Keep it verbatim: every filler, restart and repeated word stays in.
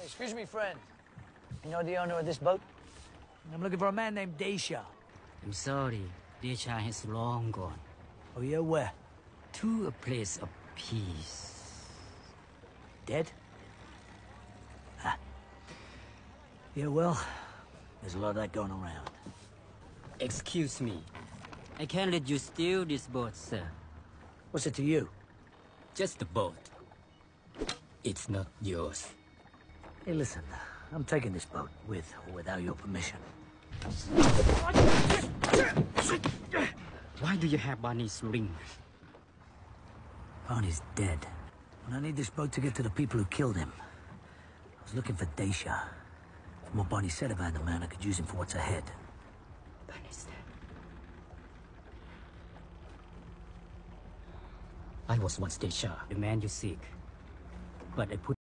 Excuse me, friend. You know the owner of this boat? I'm looking for a man named Desha. I'm sorry. Desha has long gone. Oh, yeah? Where? To a place of peace. Dead? Ah. Yeah, well, there's a lot of that going around. Excuse me. I can't let you steal this boat, sir. What's it to you? Just a boat. It's not yours. Hey, listen. I'm taking this boat, with or without your permission. Why do you have Barney's ring? Barney's dead. And I need this boat to get to the people who killed him. I was looking for Desha. From what Barney said about the man, I could use him for what's ahead. Barney's dead. I was once Desha, the man you seek. But I put